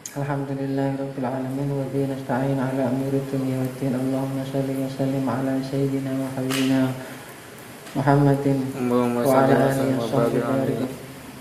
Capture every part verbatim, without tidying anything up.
Alhamdulillahirabbil alamin wa bihi nasta'in ala umuri dunya waddin. Allahumma shalli wa sallim ala sayyidina wa habibina Muhammadin Allahumma wa salli ala wa alihi sallim wa wa barik sahbihi. alaihi.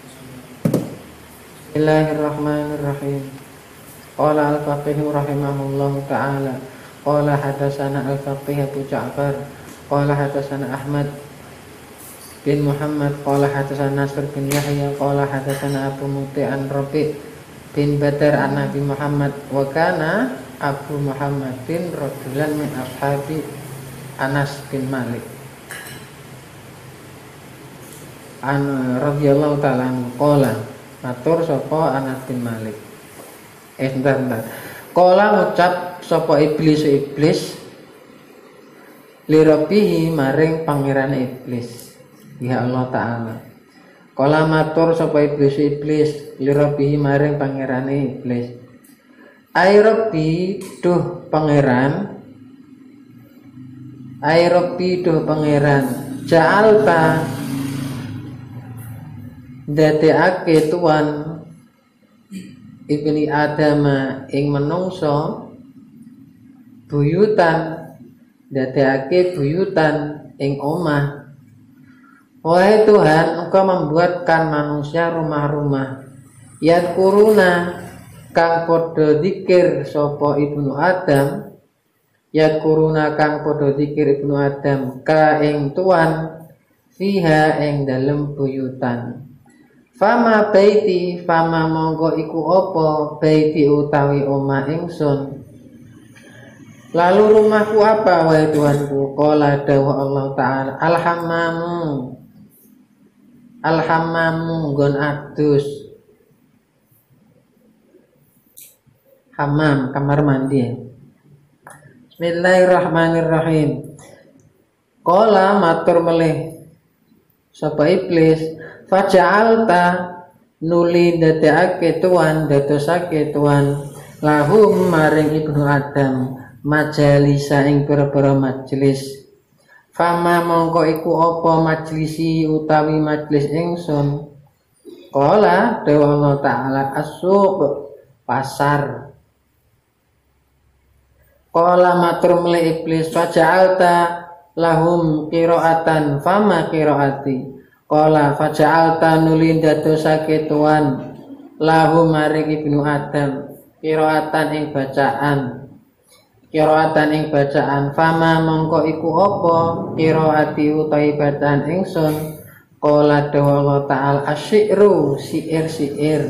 Bismillahirrahmanirrahim. Qala al-faqih rahimahullahu ta'ala. Qala hadatsana al-faqih Abu Ja'far. Qala hadatsana Ahmad bin Muhammad. Qala hadatsana Nasr bin Yahya. Qala hadatsana Abu Muti an Rabi' bin Badar an Nabi Muhammad. Wa kana Abu Muhammadin rajulan min ashabi Anas bin Malik an radhiyallahu ta'ala anhu. Qala matur sapa Anas bin Malik. Eh bentar bentar. Qala ngucap sapa iblis iblis li rabbihi maring pangerane iblis. Ya Allah taala. Qala matur sapa iblis iblis li rabbihi maring pangerane iblis. Ai rabbi duh pangeran. Ai rabbi duh pangeran. Ja'alta dadekake tuan ibni Adama ing menungso buyutan, dadekake buyutan ing omah. Wahai Tuhan, Engkau membuatkan manusia rumah-rumah. Yadkuruna kang padha zikir sapa ibnu Adam. Yadkuruna kang padha zikir ibnu Adam ka ing tuan fiha ing dalem buyutan. Fama baiti, fama monggo iku apa baiti utawi omah ingsun. Lalu rumahku apa wahai Tuhanku? Qala dawuh Allah taala alhammamu. Alhammamu nggon adus. Hammam kamar mandi. Bismillahirrahmanirrahim. Qala matur melih sapa iblis, faja'alta nuli dadekake tuan dadosake tuan lahum maring ibnu Adam majalisa ing pira-pira majelis. Fama mongko iku apa majlisi utawi majelis ingsun. Qala dewa Allah taala as-suq pasar. Qala matur mele iblis faja'alta lahum qiraatan fama qiraati. Qala faja'alta nuli dadosake tuan lahum maring ibnu Adam qiraatan ing bacaan. Qiraatan ing bacaan. Fama mongko iku apa qiraati utawi bacaan ingsun. Qala dawa Allah ta'ala asyiru siir-siir.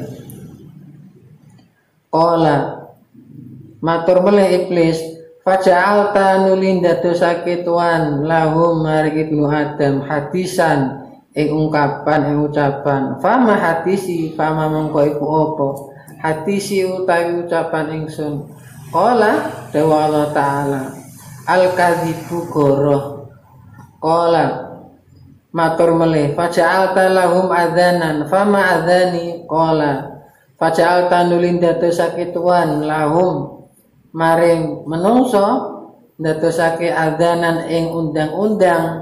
Qala matur melih iblis faja'alta nuli dadosake tuan lahum maring ibnu Adam hadisan ing ungkapan ing ucapan. Fama hadisi, fama mongko iku apa hadisi utawi ucapan ingsun. Qala dawa Allah taala al-kadzibu goroh. Qala matur melih faja'alta lahum adzanan fama adzani. Qala faja'alta nulin dadosake tuan lahum maring menungso dadosake adzanan ing undang-undang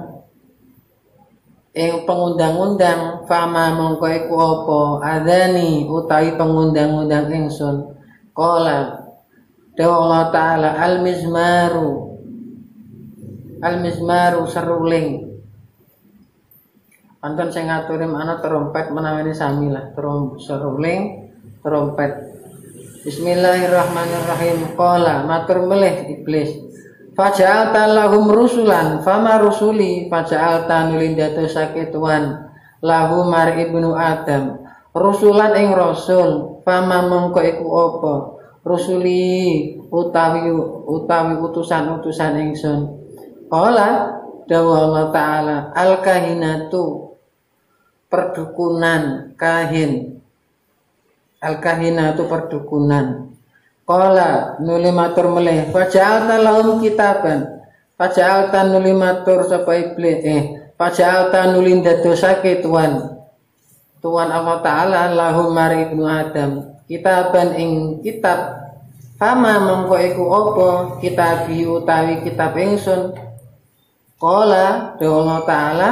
ing pengundang-undang. Fama mongko iku apa adzani utawi pengundang-undang ingsun. Qala dawa Allah taala al-mizmaru. Al-mizmaru seruling. Anton sing ngaturi ana trompet menawi sami lah trom seruling trompet. Bismillahirrahmanirrahim. Qala matur melih iblis faja'alta lahum rusulan fama rusuli. Faja'alta nulin dadosake tuan lahum mar ibnu Adam rusulan ing rasul. Fama mongko iku apa rusuli utawi utawi utusan-utusan ingsun. Qala dawa Allah taala al-kahinatu perdukunan kahin. Al-kahinatu perdukunan. Qala nuli matur melih faja'alta lahum kitaban. Faja'alta nuli matur sapa iblis eh faja'alta nuli dadosake tuan tuan Allah taala lahum mari ibnu Adam kitaban ing kitab. Fama mongko iku apa kitabi utawi kitab ingsun. Qala dawa Allah taala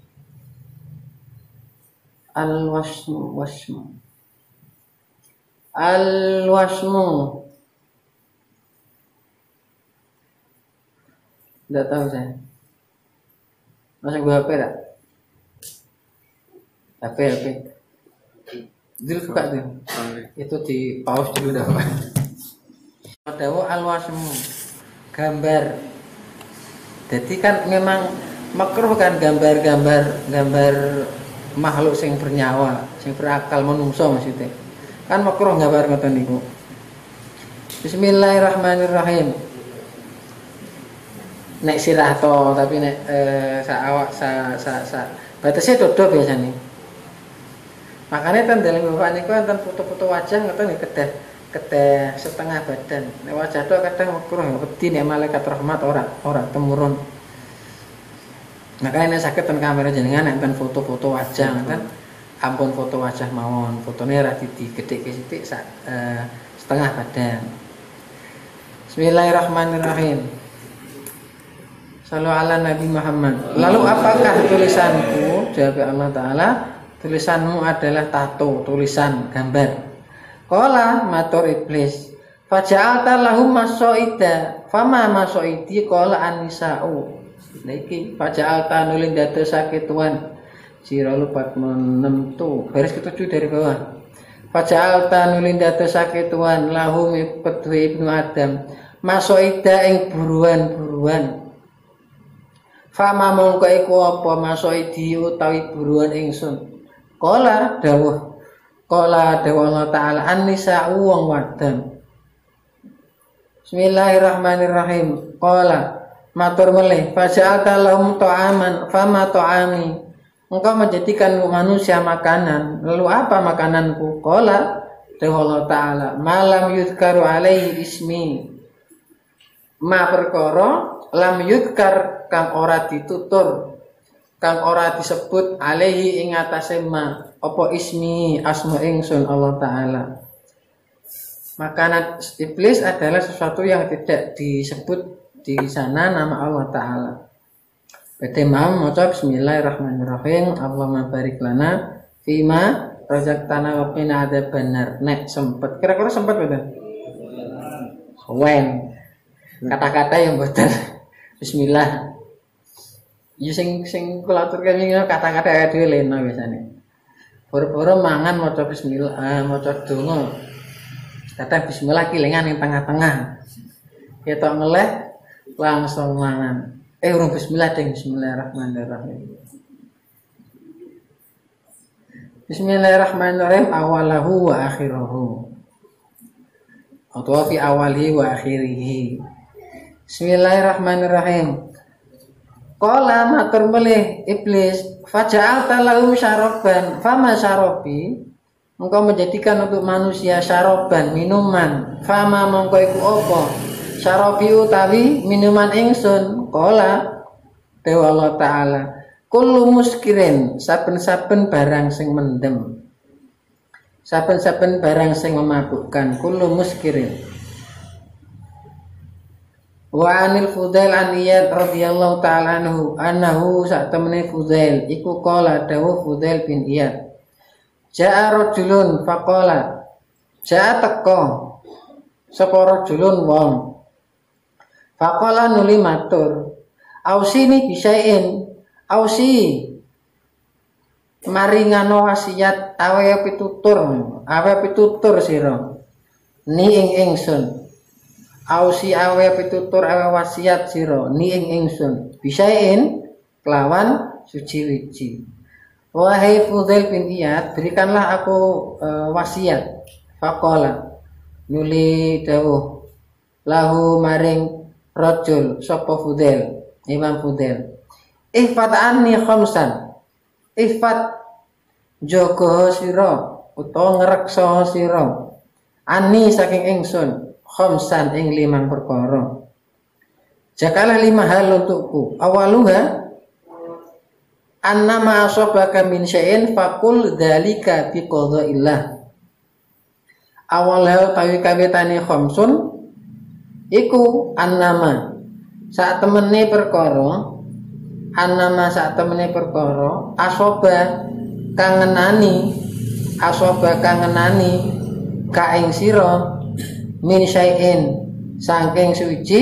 al-wasmu wasmu. Al-wasmu. Tidak tahu saya. Masa gue H P tak? H P, H P. Dulu buka tuh. Itu di pause dulu dah. Dawa al-wasmu. Gambar. Jadi kan memang makruh kan gambar-gambar gambar makhluk sing bernyawa, sing berakal menungso maksudnya. Kan makruh gambar ngoten niku. Bismillahirrahmanirrahim. Nek sirah to tapi nek eh, sa awak sa sa sa batasnya dodo biasanya. Makanya kan dalam bapak niku enten foto-foto wajah ngoten nek kedah kedah setengah badan. Nek wajah to kadang makruh wedi nek malaikat rahmat ora ora temurun. Makanya sakit ten kamera jenengan enten foto-foto wajah kan ampun foto wajah mawon fotone ra digedhekke sithik sak eh, setengah badan. Bismillahirrahmanirrahim. Sallu ala Nabi Muhammad. Lalu apakah tulisanku? Jawab Allah Ta'ala, tulisanmu adalah tato, tulisan, gambar. Qala matur iblis, faja'alta lahum masoida, fama masoidi qala an-nisa'u. Niki faja'alta nulin dadosake tuan. Sira lupa enam tu. Baris ketujuh dari bawah. Faja'alta nulin dadosake tuan lahum kedue ibnu Adam. Masoida ing buruan-buruan. Fama mongko iku apa masoidi utawi buruan ingsun. Qala dawuh. Qala dawuh Allah Ta'ala an-nisa'u wong wadon. Bismillahirrahmanirrahim. Qala matur melih faja'alta lahum ta'aman fama ta'ami. Engkau menjadikan manusia makanan. Lalu apa makananku? Qala dawuh Allah Ta'ala malam yudkaru alaihi ismi. Ma perkara lam yudkar kang ora ditutur kang ora disebut alaihi ing atase ma apa ismi asma ingsun Allah Ta'ala. Makanan iblis adalah sesuatu yang tidak disebut di sana nama Allah Ta'ala. Bete mau maca bismillahirrahmanirrahim. Allahumma barik lana fima razaqtana wa qina adzabannar. Nek sempet kira-kira sempet betul. Wen kata-kata yang betul. Bismillah. Ya sing sing kula aturke wingi kata-kata ya dhewe lena biasane. Boro-boro mangan maca bismillah, eh, maca donga. Kata bismillah kilengan ning tengah-tengah. Ketok ngeleh langsung mangan. Eh urung bismillah ding bismillahirrahmanirrahim. Bismillahirrahmanirrahim awalahu wa akhirahu. Atau fi awalihi wa akhirihi. Bismillahirrahmanirrahim. Qala matur melih iblis, faja'alta lahum syaraban, fama syarabi. Engkau menjadikan untuk manusia syaraban, minuman. Fama mongko iku apa? Syarabi utawi minuman ingsun. Qala dewa Allah Ta'ala, kullu muskirin, saben-saben barang sing mendem. Saben-saben barang sing memabukkan, kullu muskirin. Wa anil Fudail an Iyad radhiyallahu ta'ala anhu annahu sak temene Fudail iku qala dawuh Fudail bin Iyad ja'a rajulun faqala ja'a teko sapa rajulun wong faqala nuli matur ausini bisain ausi maringano wasiat awe pitutur awe pitutur sira ni ing ingsun ausi awe pitutur awe wasiat sira ni ing ingsun bisain kelawan suci wiji. Wahai Fudail bin Iyad, berikanlah aku e, wasiat. Faqala nuli dawuh lahu maring rajul sapa Fudail Imam Fudail ihfat anni khamsan ihfat jaga sira utawa ngreksa sira anni saking ingsun khamsan ing limang perkara. Jakalah lima hal untukku. Awaluha annama asabaka min syai'in faqul dzalika bi qada'illah. Awal hal tawi kawitane khamsun iku annama sak temene perkara annama sak temene perkara asaba kang ngenani asaba kang ngenani ka ing sira min syai'in saking suci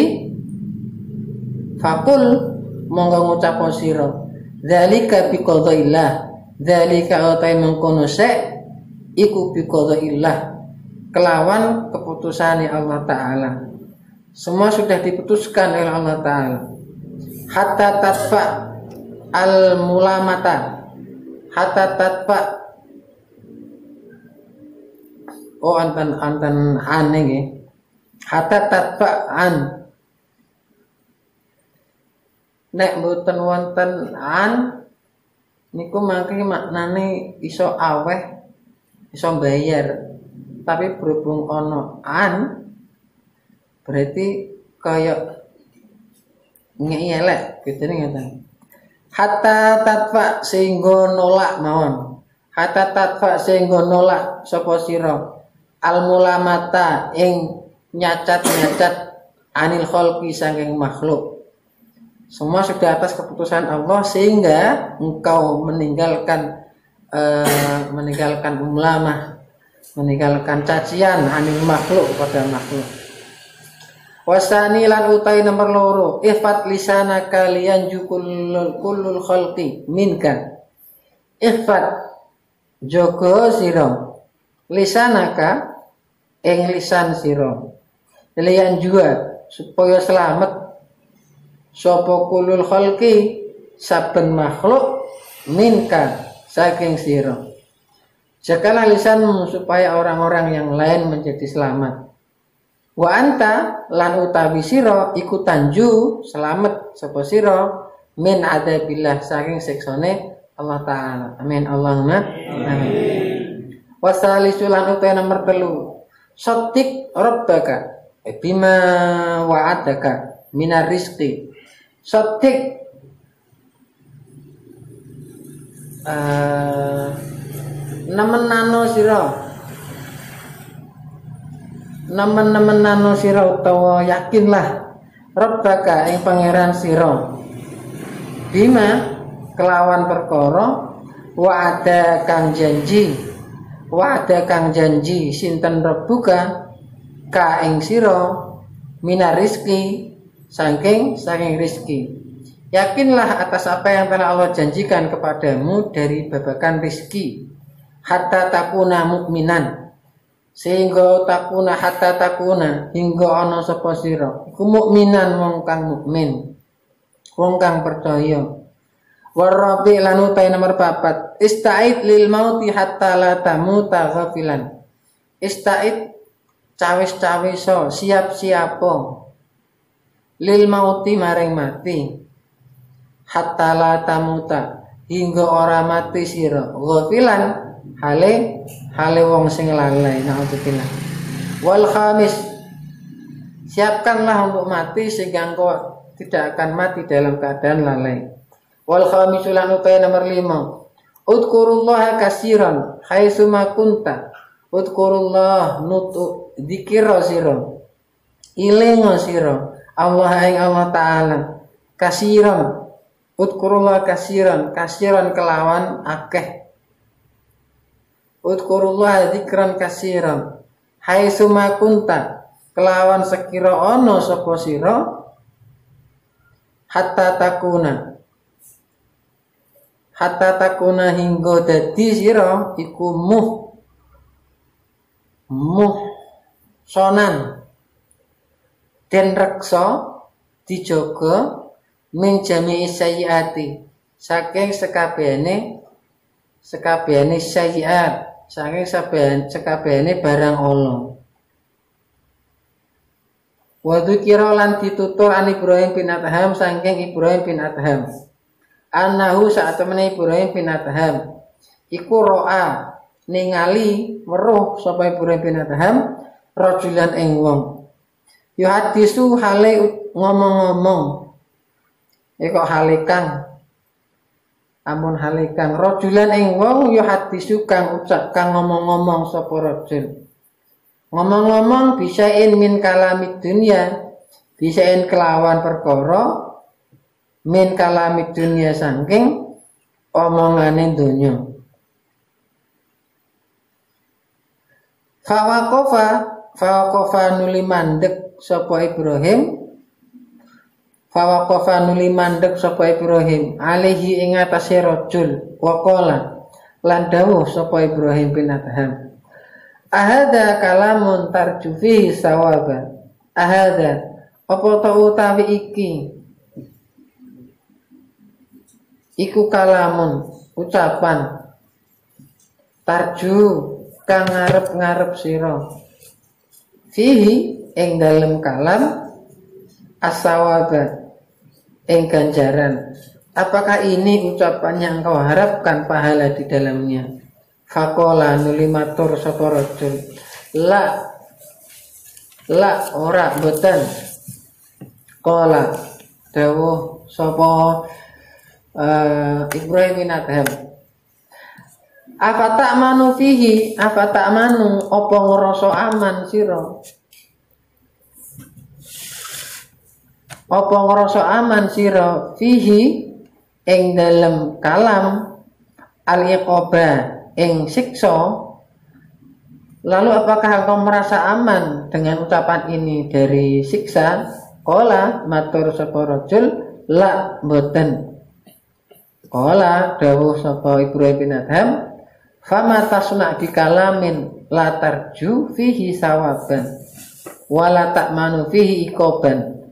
fakul monggo ngucap sira dzalika bi qadaillah dzalika utai mengkono sek iku bi qadaillah kelawan keputusane Allah Ta'ala. Semua sudah diputuskan oleh Allah Ta'ala. Hatta tatfa al mulamata hatta tatfa oh antan antan an nggih hatta tatfa an nek mboten wonten an niku mangke maknane iso aweh iso bayar, tapi berhubung ono an berarti kaya ngeki elek gitu nih ngeten. Hatta tatfa sehingga nolak mawon. Hatta tatfa sehingga nolak sapa sira al mulamata ing nyacat-nyacat anil khalqi saking makhluk. Semua sudah atas keputusan Allah sehingga engkau meninggalkan uh, meninggalkan mulamah, meninggalkan cacian anil makhluk pada makhluk. Wasani lan utai nomor loro ihfat lisana kalian jukul kullul khalqi minka. Ihfat jogo sira lisanaka ing lisan sira liyan juga supaya selamat sapa kullul khalqi saben makhluk minka saking sira. Jagalah lisanmu supaya orang-orang yang lain menjadi selamat. Wa anta lan utawi sira iku tanju selamat sapa sira min adabillah saking siksane Allah Ta'ala. Amin Allahumma amin. Wasalisu lan utawi nomor telu saddiq rabbaka bima wa'adaka minar rizqi. Saddiq uh, nemenano sira nemen-nemenano sira utawa yakinlah rabbaka ing pangeran sira bima kelawan perkara wa'ada kang janji wa'ada kang janji sinten rabbuka ka ing sira minar rizki saking saking rizki. Yakinlah atas apa yang telah Allah janjikan kepadamu dari babakan rizki hatta takuna mukminan sehingga takuna hatta takuna hingga ana sapa sira iku mukminan wong kang mukmin wong kang percaya. Warabi lan utai nomor papat ista'id lil mauti hatta la tamuta ghafilan. Ista'id cawis-cawiso siap-siapo lil mauti maring mati hatta la tamuta hingga ora mati sira ghafilan hale hale wong sing lalai. Naudzubillah. Wal khamis siapkanlah untuk mati sehingga engkau tidak akan mati dalam keadaan lalai. Wal khamis lan utai nomor lima udkurullaha kasiran haitsu ma kunta. Udkurullah nutu dzikira sira ilinga sira Allah ing Allah Ta'ala kasiran. Udkurullah kasiran kasiran kelawan akeh. Udkurullah dzikran kasiran haitsu ma kunta kelawan sekira ana sapa sira hatta takuna hatta takuna hingga dadi sira iku muh muh sonan den reksa dijaga min jami'i sayyiati saking sekabehane sekabehane sayyiat saking sekabehane barang Allah. Wa dzikra lan ditutur an Ibrahim bin Adham saking Ibrahim bin Adham annahu saat temene Ibrahim bin Adham iku ro'a ningali weruh sapa Ibrahim bin Adham rajulan ing wong yuhadisu hale ngomong-ngomong iku hale kang amun hale kang rajulan ing wong yuhadisu kang ucap kang ngomong-ngomong sapa rajul ngomong-ngomong bisain min kalamid dunya bisain kelawan perkara min kalamid dunya saking omongane donya. Fawaqafa fawaqafa nuli mandek sapa Ibrahim Fawaqafa nuli mandek sapa Ibrahim alaihi ing atase rajul waqala lan dawuh sapa Ibrahim bin Adham ahada kalamun tarju fihi sawaba ahada apa ta utawi iki iku kalamun ucapan tarju kang ngarep-ngarep sira fihi ing dalem kalam as-sawaba ing ganjaran. Apakah ini ucapan yang kau harapkan pahala di dalamnya? Faqala nuli matur sapa rajul la la ora boten qala dawuh sapa uh, Ibrahim bin Adham apa tak manu fihi apa tak manu apa ngerasa aman sira apa ngerasa aman sira fihi ing dalem kalam al-iqaba ing siksa lalu apakah engkau merasa aman dengan ucapan ini dari siksa qala matur sapa rajul la boten qala dawuh sapa Ibrahim bin Adham fama tasna bi kalamin la tarju fihi sawaban wala ta'manu fihi iqaban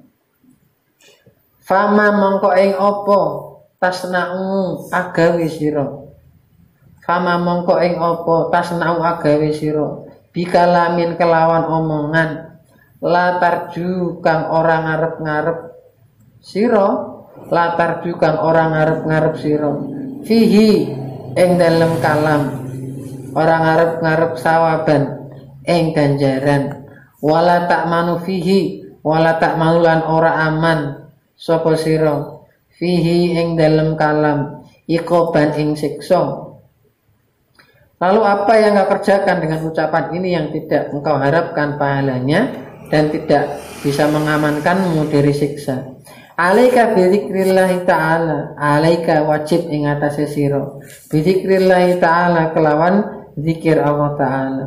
fama mongko ing apa tasna'u agawe sira fama mongko ing apa tasna'u agawe sira bi kalamin kelawan omongan la tarju kang ora ngarep-ngarep sira la tarju kang ora ngarep-ngarep sira fihi ing dalem kalam orang ngarep-ngarep sawaban ing ganjaran wala tak manu fihi wala tak manulan ora aman sapa sira fihi ing dalem kalam iqoban ing siksa. Lalu apa yang engkau kerjakan dengan ucapan ini yang tidak engkau harapkan pahalanya dan tidak bisa mengamankanmu dari siksa? Alaika bidzikrillahi ta'ala alaika wajib ing atase sira bidzikrillahi ta'ala kelawan zikir Allah Ta'ala.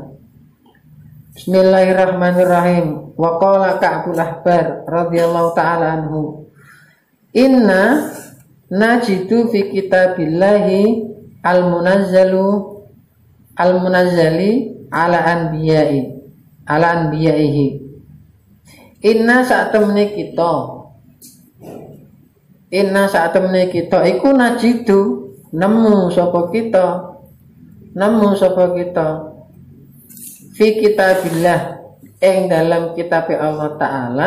Bismillahirrahmanirrahim. Wa qala Ka'bul Ahbar radhiyallahu ta'ala anhu inna najidu fi kitabillahi al-munazzalu al-munazzali ala anbiya'i ala anbiya'ihi inna saat temene kita inna saat temene kita iku najidu nemu sapa kita nemu sapa kita fi kitabillah ing dalam kitab Allah Ta'ala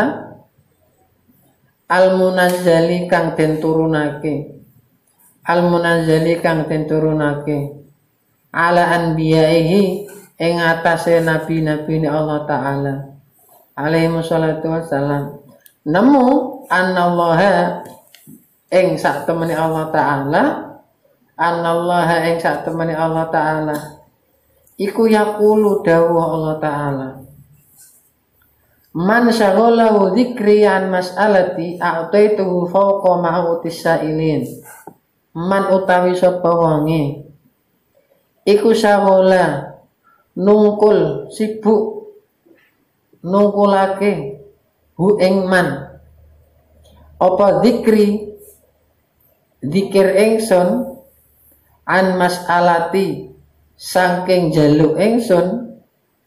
al-munazzali kang den turunake al-munazzali kang den turunake ala anbiya'ihi ing atase nabi-nabi Allah Ta'ala alaihi wassalatu wassalam nemu annallaha ing sak temene Allah Ta'ala Anallaha ing sak temene Allah Ta'ala iku yaqulu dawuh Allah Ta'ala man syaghalahu dzikri an mas'alati a'taituhu fawqa ma'utis sa'ilin man utawi sapa wonge iku syaghala nungkul sibuk nungkulake hu ing man apa dzikri dzikir ingsun an mas'alati saking jaluk ingsun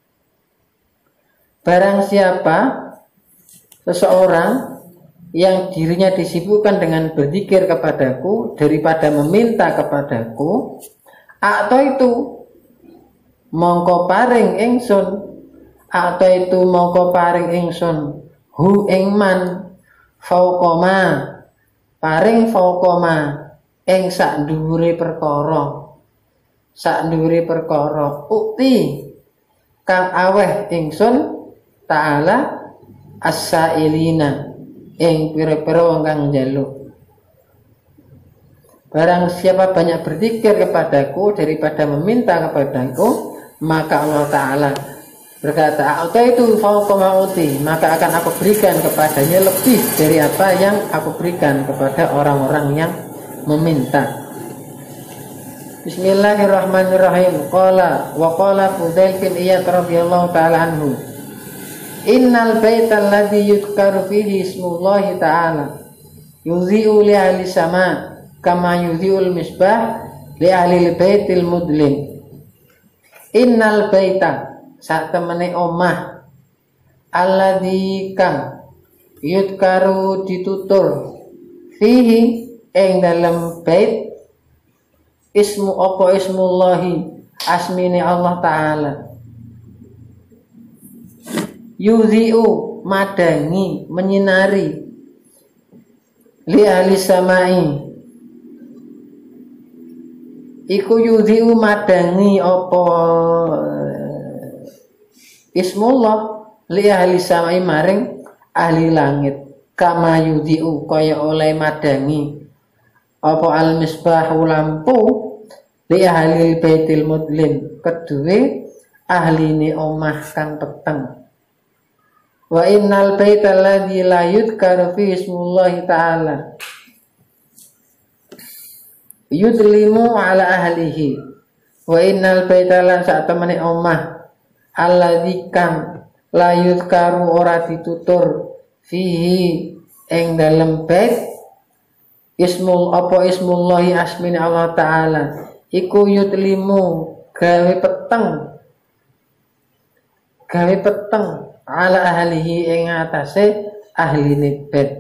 barang siapa seseorang yang dirinya disibukkan dengan berzikir kepadaku daripada meminta kepadaku atau itu mongko paring ingsun atau itu mongko paring ingsun hu ing man fauqoma paring fauqoma ing sak dhuwure perkara sak dhuwure perkara ukti kang aweh ingsun ta'ala as-sa'ilina ing pira-pira wong kang njaluk barang siapa banyak berzikir kepadaku daripada meminta kepadaku maka Allah Ta'ala berkata atau itu fauqa ma'uti maka akan aku berikan kepadanya lebih dari apa yang aku berikan kepada orang-orang yang meminta. Bismillahirrahmanirrahim. Qala wa qala Fudail bin Iyad radhiyallahu ta'ala anhu. Innal baita alladhi yudhkaru fihi ismullahi ta'ala yudhi'u li ahli sama kama yudhi'ul misbah li ahli baitil mudlim. Innal baita sak temene omah alladhi kang yudhkaru ditutur fihi ing dalam bait ismu apa ismullahi asmini Allah Ta'ala yudhi'u madangi menyinari li ahli samai iku yudhi'u madangi apa ismullah li ahli samai maring ahli langit kama yudhi'u kaya oleh madangi apa al misbahu lampu li ahli baitil mudlim kedue ahline omah kang peteng. Wa innal baita alladzi la yudhkaru fi ismullahi ta'ala yudlimu ala ahlihi. Wa innal baita lan sak temene omah alladzi kang la yudhkaru ora ditutur fihi ing dalem bait ismul apa ismullahi asmini Allah Ta'ala iku yudlimu gawe peteng gawe peteng ala ahlihi ing atase ahline bait.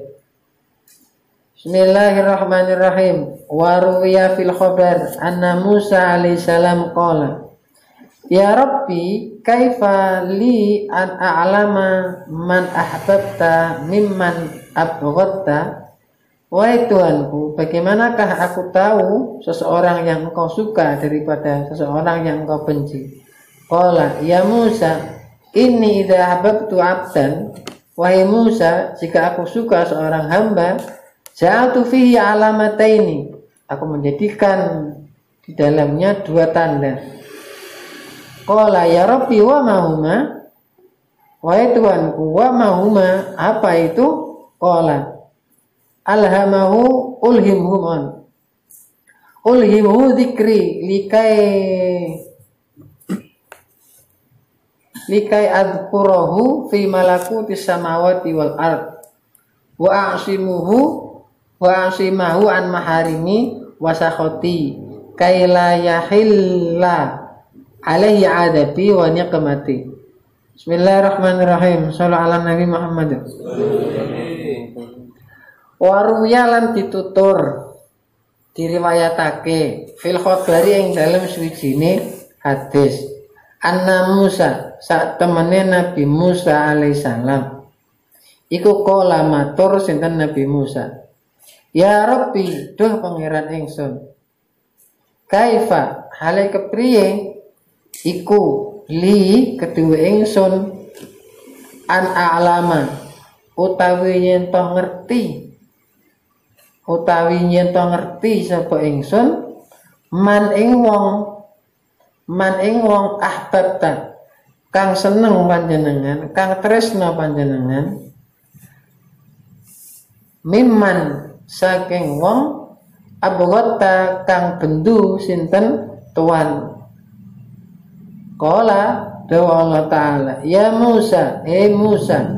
Bismillahirrahmanirrahim. Wa ruwiya fil khabar anna Musa alaihi salam qala ya Rabbi kaifa li an a'lama man ahbabta mimman abghadta. Wahai Tuhanku, bagaimanakah aku tahu seseorang yang engkau suka daripada seseorang yang engkau benci? Qala ya Musa inni idza ahbabtu 'abdan. Wahai Musa, jika aku suka seorang hamba, ja'altu fihi alamataini. Aku menjadikan di dalamnya dua tanda. Qala ya Rabbi wa ma huma. Wahai Tuhanku, wa ma huma, apa itu? Qala alhamahu ulhimhum ulhimhu dzikri likai likai adhkurahu fi malakutis samawati wal ard wa a'simuhu wa a'simahu an maharimi wa sakhati kaila yahilla alaihi adabi wa niqmati. Bismillahirrahmanirrahim. Shallallahu ala Nabi Muhammad. Waruya lan ditutur diriwayatake fil khabari ing dalem suwijine hadis anna Musa sak temene Nabi Musa alaihissalam iku kala matur sinten Nabi Musa ya Rabbi duh pangeran ingsun kaifa hale kepriye iku li kedue ingsun an a'lama utawi yen to ngerti utawi yen to ngerti sapa ingsun man ing wong man ing wong ahbabta kang seneng panjenengan kang tresna panjenengan mimman saking wong abghata kang bendu sinten tuan. Qala dawa Allah Ta'ala ya Musa eh Musa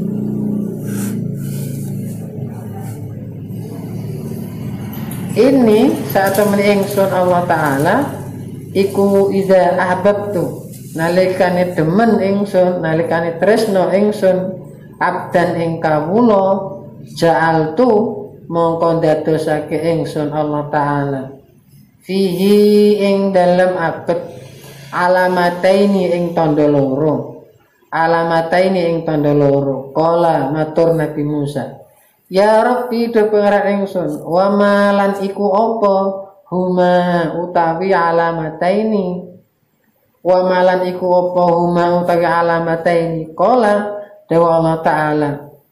ini saat temen ingsun Allah Ta'ala iku iza ahbabtu nalikane demen ingsun nalikane tresno ingsun abdan ing kawula ja'altu mongko dadosake ingsun Allah Ta'ala fihi ing dalem abad alamataini ing tanda loro alamataini ing tanda loro. Qala matur Nabi Musa ya Rabbi do pangeran ingsun wa malan iku apa huma utawi alamataini wa malan iku apa huma utawi alamataini. Qala dawa Allah Ta'ala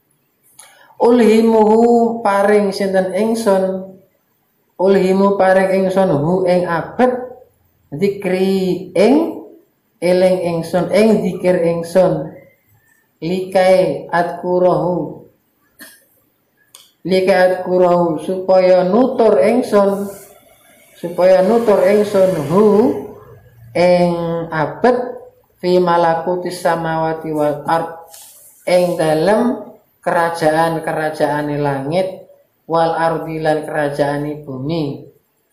ulhimuhu paring sinten ingsun ulhimu paring ingsun hu ing abad zikri ing eling ingsun ing zikir ingsun likai adkurahu likai adkurahu supaya nutur ingsun supaya nutur ingsun hu ing abet fi malakutis samawati wal ard ing dalem kerajaan-kerajaan langit wal ardi lan kerajaan bumi.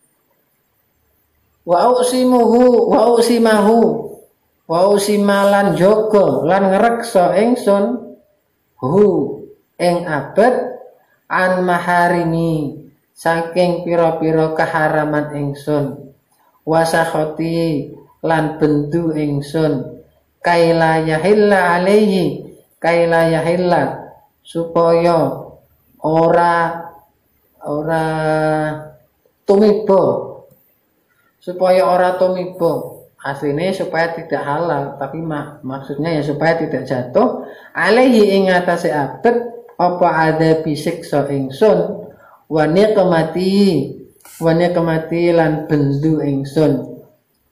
Wa usimuhu wa usimahu wa usimalan jogo lan ngreksa ingsun hu ing abet an maharimi saking pira-pira kaharaman ingsun wasakhoti lan bendu ingsun kaila yahilla alaihi kaila yahilla supaya ora ora tumiba supaya ora tumiba aslinya supaya tidak halal tapi mak maksudnya ya supaya tidak jatuh alaihi ing atase abet apa ada bisiksa ingsun wa niqmati wa niqmati lan bendu ingsun.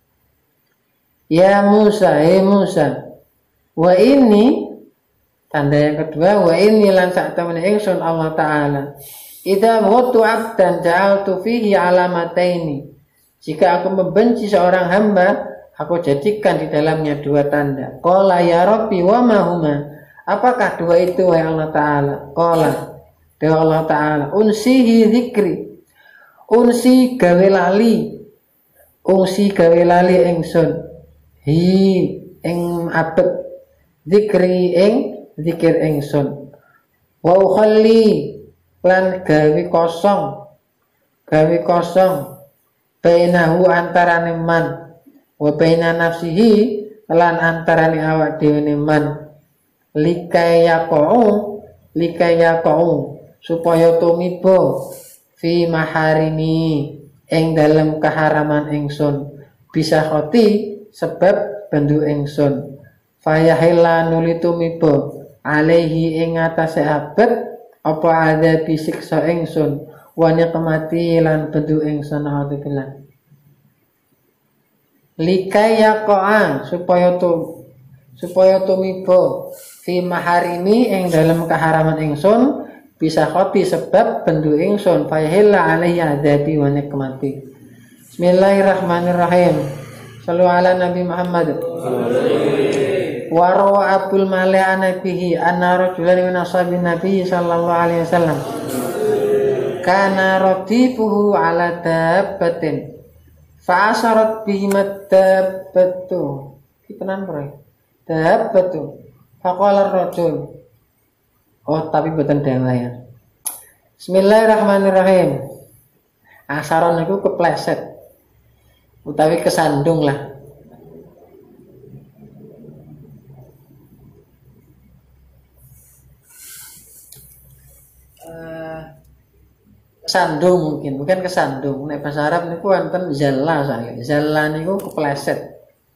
Ya Musa, he Musa, wa ini tanda yang kedua wa ini lan sak temene ingsun Allah taala idza watu abdan ja'altu fihi alamataini. Jika aku membenci seorang hamba, aku jadikan di dalamnya dua tanda. Qala ya Rabbi wa ma huma? Apakah dua itu wahai Allah taala? Qala dewa Allah taala unsihi dzikri. Unsi gawe lali. Unsi gawe lali ingsun. Hi ing abet dzikri ing zikir ingsun. Wa ukhalli lan gawe kosong. Gawe kosong bainahu antarane man wa baina nafsihi lan antarane awak dhewe man likaya qau likaya qau supaya tumiba fi maharimi ing dalem keharaman ingsun bisa khoti sebab bendu ingsun fayahilla nuli tumiba alaihi ing atase abet apa ada bisiksa ingsun wa niqmati lan bendu ingsun alhamdulillah likaya qaa supaya tu supaya tumiba fi maharimi ing dalam keharaman ingsun bisa khoti sebab bendu ingsun fayahilla alaihi adabi wa niqmati. Bismillahirrahmanirrahim. Shallu ala Nabi Muhammad. Wa rawa Abul Mali an nabihi anna rajulan min ashabin nabi sallallahu alaihi wasallam kana radifuhu ala dabbatin fa asharat bihi dabbatu kitenan bro dabbatu faqala ar-rajul oh tapi boten dewa ya. Bismillahirrahmanirrahim. Asaron niku kepleset utawi kesandung lah. Kesandung mungkin, bukan kesandung. Nek bahasa Arab niku wonten zalla saya. Zalla niku kepleset.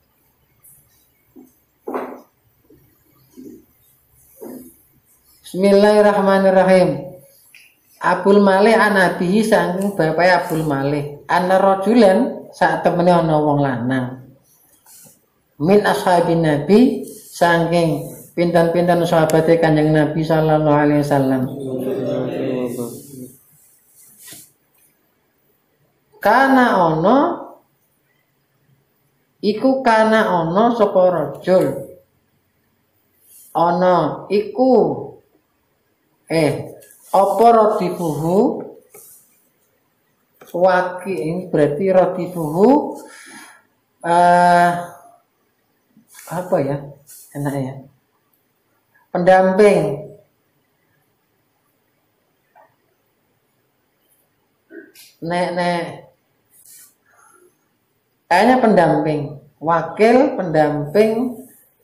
Bismillahirrahmanirrahim. Abul Malih an abihi saking bapae Abul Malih. Ana rajulan sak temene ana wong lanang. Min ashabin Nabi saking pinten-pinten sahabate Kanjeng Nabi sallallahu alaihi wasallam. Kana ono iku kana ono sapa rajul ono iku eh apa radifuhu waki ini berarti radifuhu uh, apa ya enak ya pendamping nek nek kayaknya pendamping, wakil pendamping,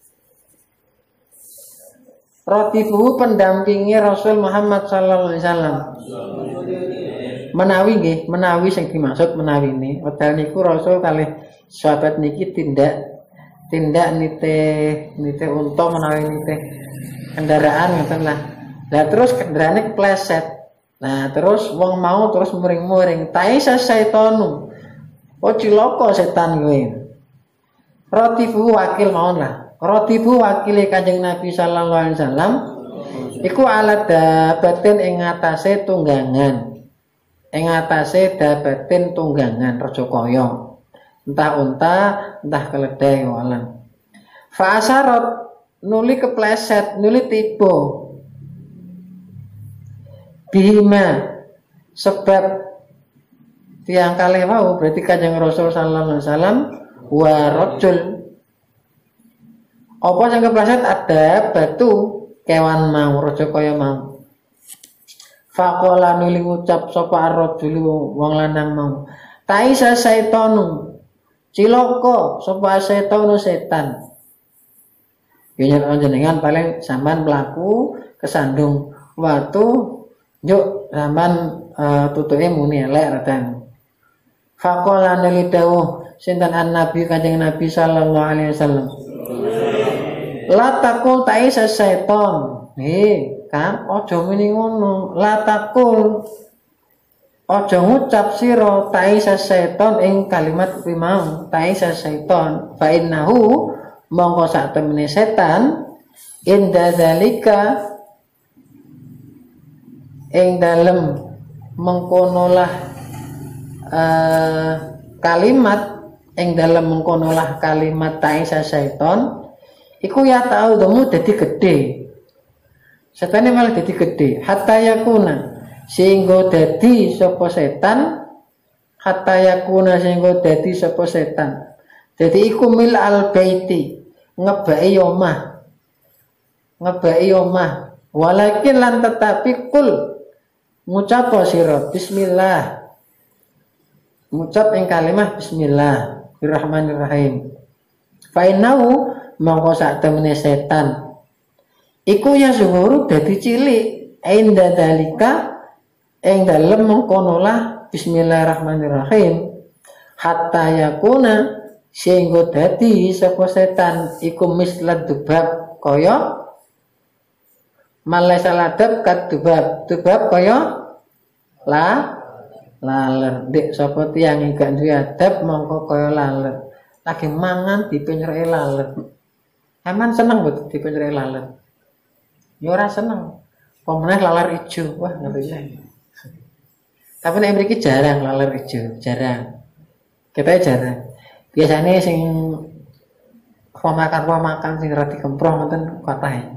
ratibuhu pendampingi Rasul Muhammad sallallahu alaihi wasallam. Menawi nggih, menawi sing dimaksud menawi ini, wedal niku Rasul kalih sahabat niki tindak tindak nite nite unta menawi nite kendaraan ngoten lah. Lah terus kendaraane kepleset. Nah, terus wong mau terus muring-muring, taisa saitonu. Oh ciloko setan gue. Rotifu wakil mawon lah. Rotifu wakile Kanjeng Nabi sallallahu alaihi wasallam iku alat dabatin ing atase tunggangan. ing atase dabatin tunggangan raja kaya entah unta entah keledai walang fa asarat nuli kepleset nuli tiba bihima sebab tiang kalih wau berarti Kanjeng Rasul sallallahu alaihi wasallam wa rajul apa sing kepleset ada batu kewan mau raja kaya mau faqala nuli ngucap sapa ar-rajulu wong lanang mau taisa saitanu cilaka sapa saitanu setan yen panjenengan paling sampean mlaku kesandung watu yuk sampean uh, tutuke muni elek radan faqala nuli dawuh sinten an-nabi Kanjeng Nabi sallallahu alaihi wasallam la taqul taisa saiton he kan aja muni ngono la takul aja ngucap sira taisa seton ing kalimat kuwi mau taisa seton fa innahu mongko sak temene setan inda zalika ing dalem mengkonolah uh, kalimat ing dalem mengkonolah kalimat taisa seton iku ya tau demu dadi gedhe setane malah dadi gedhe hatta yakuna sehingga dadi sapa setan hatta yakuna sehingga dadi sapa setan dadi iku mil al baiti ngebaki omah ngebaki omah walakin lan tetapi kul ngucap sira bismillah ngucap ing kalimah bismillah bismillahirrahmanirrahim fa innahu mongko sak temene setan iku ya zuhuru dadi cilik inda dalika ing dalem mengkonolah bismillahirrahmanirrahim hatta yakuna sehingga dadi sapa setan iku mislad dubab kaya malai saladab kat dubab dubab kaya la laler dik sapa tiyang gak duwe adab mongko kaya laler lagi mangan dipenyereke laler aman seneng bet dipenyereke laler ya ora seneng. Pemenang laler ijo. Wah, ngeri. Tapi nek mriki jarang laler ijo, jarang. Kita jarang. Biasanya sing makan-makan sing rada kemprong ngoten kathah.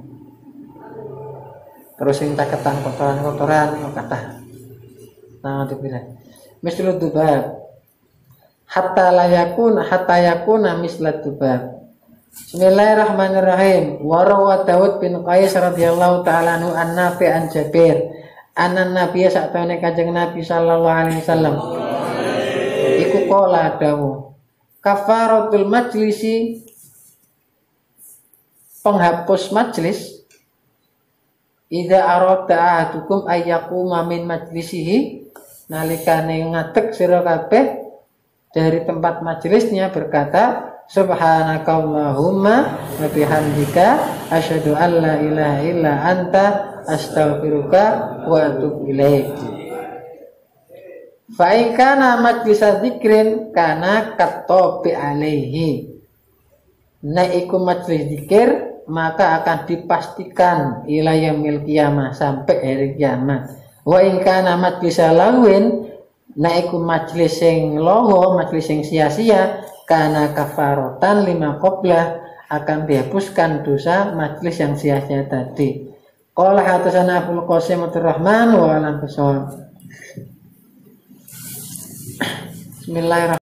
Terus sing taketan kotoran-kotoran kathah. Nah, dipilih. Mislu dubab. Hatta layakun hatta yakuna mislat dubab. Bismillahirrahmanirrahim. Wa rawa Daud bin Qais radhiyallahu ta'ala anhu an-Nafi' an Jabir. Anan Nabi sakjane Kanjeng Nabi sallallahu alaihi wasallam. Iku qala dawuh. Kafaratul majlisi penghapus majlis. Idza arada ahadukum ayyaquma min majlisihi nalikane ngadeg sira kabeh dari tempat majelisnya berkata subhanakallahumma wa bihamdika asyhadu an la ilaha illa anta astaghfiruka wa atubu ilaik. Fa in kana majlis dzikrin kana katobi alaihi. Nek iku majlis zikir maka akan dipastikan ila yaumil qiyamah sampai hari kiamat. Wa in kana majlis lawin nek iku majlis sing lowo, majlis sing sia-sia karena kafarotan lima qablah akan dihapuskan dosa majlis yang sia-sia tadi. Qala hadatsana Abdul Qasim Abdurrahman wa alam bisawab. Bismillahirrahmanirrahim.